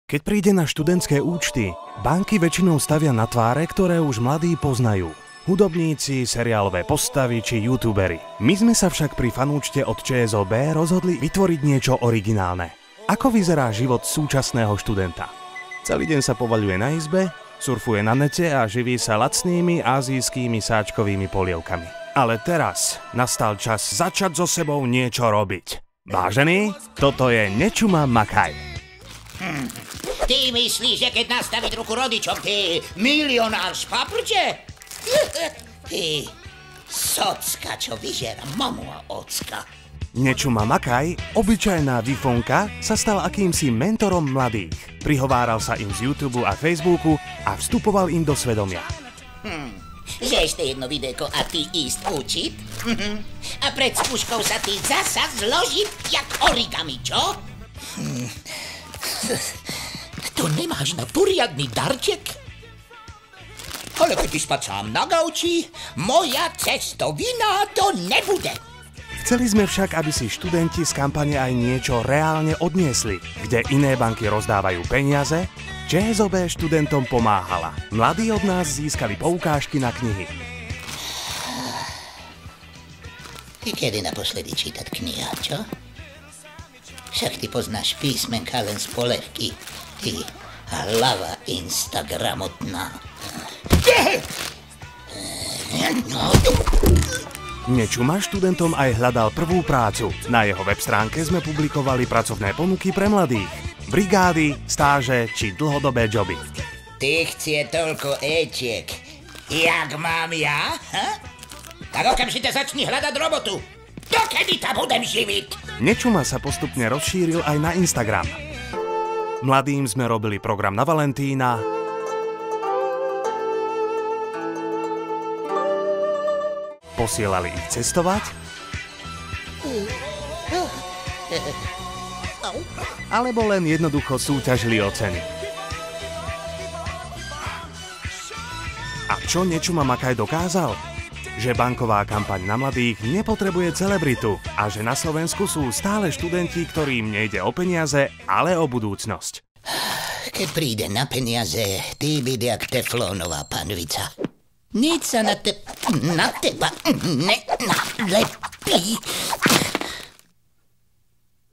Keď príde na študentské účty, banky väčšinou stavia na tváre, ktoré už mladí poznajú. Hudobníci, seriálové postavy či youtuberi. My sme sa však pri fanúčte od ČSOB rozhodli vytvoriť niečo originálne. Ako vyzerá život súčasného študenta? Celý deň sa povaľuje na izbe, surfuje na nete a živí sa lacnými ázijskými sáčkovými polievkami. Ale teraz nastal čas začať so sebou niečo robiť. Vážený, toto je Nečuma Makaj. Ty myslíš, že keď nastaviť ruku rodičom, ty milionár z paprče? Ty socka, čo vyžera mamu a ocka. Nečuma Makaj, obyčajná vifonka, sa stal akýmsi mentorom mladých. Prihováral sa im z YouTube a Facebooku a vstupoval im do svedomia. Že ešte jedno videjko a ty ísť učiť? A pred skúškou sa ty zasa zložiť jak origami, čo? Tu nemáš na poriadny darček? Ale keď ty spať sám na gauči, moja cestovina to nebude. Chceli sme však, aby si študenti z kampane aj niečo reálne odniesli, kde iné banky rozdávajú peniaze, ČSOB študentom pomáhala. Mladí od nás získali poukážky na knihy. Ty kedy naposledy čítať kniha, čo? Však ty poznáš písmenka len z polevky. Ty hlava instagramotná. Nečuma študentom aj hľadal prvú prácu. Na jeho web stránke sme publikovali pracovné ponuky pre mladých. Brigády, stáže či dlhodobé joby. Ty chcie toľko éčiek, jak mám ja? Ha? Tak okamžite začni hľadať robotu. Dokedy ťa budem živiť? Nečuma sa postupne rozšíril aj na Instagram. Mladým sme robili program na Valentína, posielali ich cestovať, alebo len jednoducho súťažili o ceny. A čo Nečuma Makaj dokázal? Že banková kampaň na mladých nepotrebuje celebritu a že na Slovensku sú stále študenti, ktorým nejde o peniaze, ale o budúcnosť. Keď príde na peniaze, ty byť jak teflónová panvica. Nič sa na teba nenalepí.